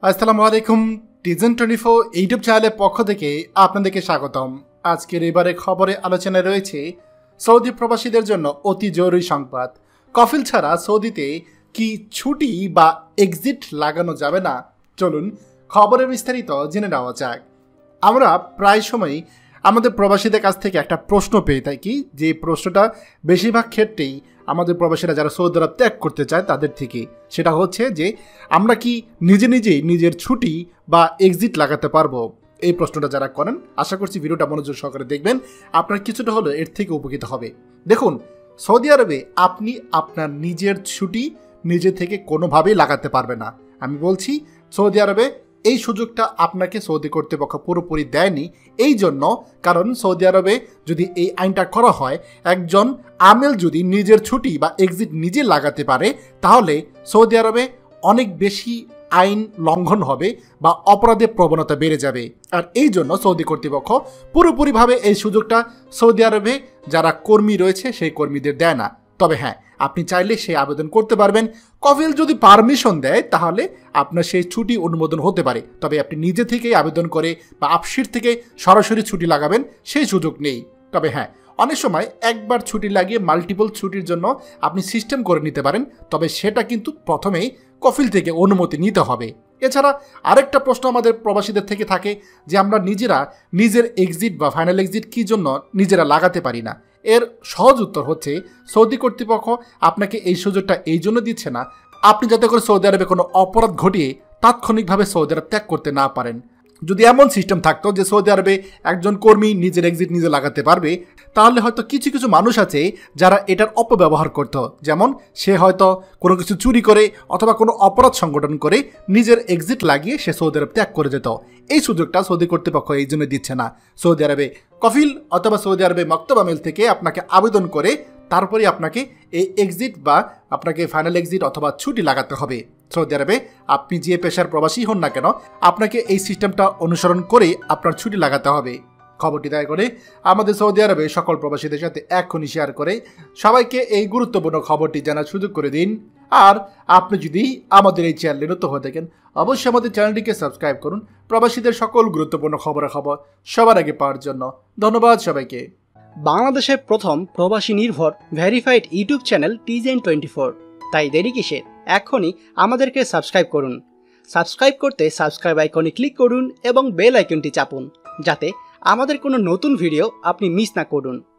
আসসালামু আলাইকুম। টিজেন 24 ইউটিউব চ্যানেলের পক্ষ থেকে আপনাদেরকে স্বাগতম। আজকের এবারে খবরে আলোচনায় রয়েছে সৌদি প্রবাসীদের জন্য অতি জরুরি সংবাদ। কফিল ছাড়া সৌদিতে কি ছুটি বা এক্সিট লাগানো যাবে না? চলুন খবরে বিস্তারিত জেনে নেওয়া যাক। আমরা প্রায় সময়ই আমাদের প্রবাসীদের কাছ থেকে একটা প্রশ্ন পেয়ে থাকি, যে প্রশ্নটা বেশিরভাগ ক্ষেত্রেই আমাদের প্রবাসীরা যারা সৌদি আরব ত্যাগ করতে চায় তাদের থেকে, সেটা হচ্ছে যে আমরা কি নিজেই নিজের ছুটি বা এক্সিট লাগাতে পারবো? এই প্রশ্নটা যারা করেন, আশা করছি ভিডিওটা মনোযোগ সহকারে দেখবেন, আপনার কিছুটা হলেও এর থেকে উপকৃত হবে। দেখুন, সৌদি আরবে আপনি আপনার নিজের ছুটি নিজে থেকে কোনোভাবেই লাগাতে পারবে না। আমি বলছি, সৌদি আরবে এই সুযোগটা আপনাকে সৌদি কর্তৃপক্ষ পুরোপুরি দেয়নি। এই জন্য, কারণ সৌদি আরবে যদি এই আইনটা করা হয়, একজন আমেল যদি নিজের ছুটি বা এক্সিট নিজে লাগাতে পারে, তাহলে সৌদি আরবে অনেক বেশি আইন লঙ্ঘন হবে বা অপরাধের প্রবণতা বেড়ে যাবে। আর এই জন্য সৌদি কর্তৃপক্ষ পুরোপুরিভাবে এই সুযোগটা সৌদি আরবে যারা কর্মী রয়েছে সেই কর্মীদের দেয় না। তবে হ্যাঁ, আপনি চাইলে সেই আবেদন করতে পারবেন। কফিল যদি পারমিশন দেয় তাহলে আপনার সেই ছুটি অনুমোদন হতে পারে। তবে আপনি নিজে থেকেই আবেদন করে বা আপশিট থেকে সরাসরি ছুটি লাগাবেন সেই সুযোগ নেই। তবে হ্যাঁ, অনেক সময় একবার ছুটি লাগিয়ে মাল্টিপল ছুটির জন্য আপনি সিস্টেম করে নিতে পারেন, তবে সেটা কিন্তু প্রথমেই কফিল থেকে অনুমতি নিতে হবে। এছাড়া আরেকটা প্রশ্ন আমাদের প্রবাসীদের থেকে থাকে যে আমরা নিজের এক্সিট বা ফাইনাল এক্সিট কী জন্য নিজেরা লাগাতে পারি না। এর সহজ উত্তর হচ্ছে, সৌদি কর্তৃপক্ষ আপনাকে এই সুযোগটা এই জন্য দিচ্ছে না আপনি যাতে করে সৌদি আরবে কোনো অপরাধ ঘটিয়ে তাৎক্ষণিকভাবে সৌদি আরব ত্যাগ করতে না পারেন। যদি এমন সিস্টেম থাকতো যে সৌদি আরবে একজন কর্মী নিজের এক্সিট নিজে লাগাতে পারবে, তাহলে হয়তো কিছু মানুষ আছে যারা এটার অপব্যবহার করত। যেমন সে হয়তো কোনো কিছু চুরি করে অথবা কোনো অপরাধ সংগঠন করে নিজের এক্সিট লাগিয়ে সে সৌদি আরব ত্যাগ করে যেত। এই সুযোগটা সৌদি কর্তৃপক্ষ এই জন্য দিচ্ছে না। সৌদি আরবে কফিল অথবা সৌদি আরবে মক্তব আমেল থেকে আপনাকে আবেদন করে তারপরে আপনাকে এই এক্সিট বা আপনাকে ফাইনাল এক্সিট অথবা ছুটি লাগাতে হবে। সৌদি আরবে আপনি যে পেশার প্রবাসী হন না কেন, আপনাকে এই সিস্টেমটা অনুসরণ করে আপনার ছুটি লাগাতে হবে। খবরটি দয়া করে আমাদের সৌদি আরবে সকল প্রবাসীদের সাথে এখনই শেয়ার করে সবাইকে এই গুরুত্বপূর্ণ খবরটি জানার সুযোগ করে দিন। আর আপনি যদি আমাদের এই চ্যানেলে নতুন হয়ে থাকেন, অবশ্যই আমাদের চ্যানেলটিকে সাবস্ক্রাইব করুন প্রবাসীদের সকল গুরুত্বপূর্ণ খবর সবার আগে পাওয়ার জন্য। ধন্যবাদ সবাইকে। বাংলাদেশের প্রথম প্রবাসী নির্ভর ভেরিফাইড ইউটিউব চ্যানেল টিজেন 24। তাই দেরি কিসের? এখনই আমাদেরকে সাবস্ক্রাইব করুন। সাবস্ক্রাইব করতে সাবস্ক্রাইব আইকনে ক্লিক করুন এবং বেল আইকনটি চাপুন, যাতে আমাদের কোনো নতুন ভিডিও আপনি মিস না করুন।